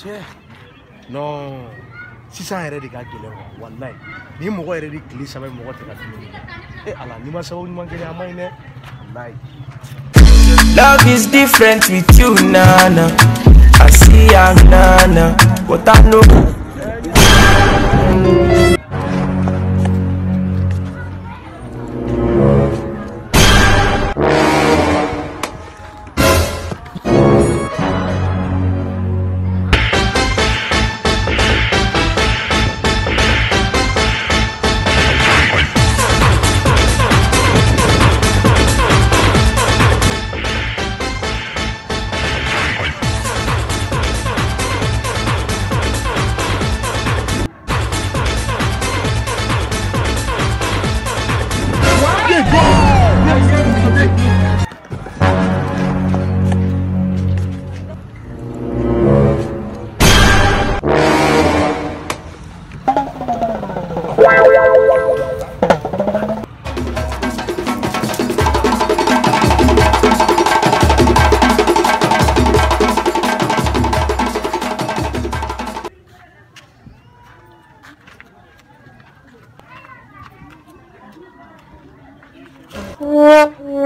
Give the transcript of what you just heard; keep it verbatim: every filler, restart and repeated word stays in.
Non. Si ça est de gars qui est wallahi. Ni mo est de clé ça va mo te ka fini. Eh ala ni ma sawo ni man gele amai ne. Wallahi. Love is different with you, Nana. I see I'm Nana, but I know. Yeah.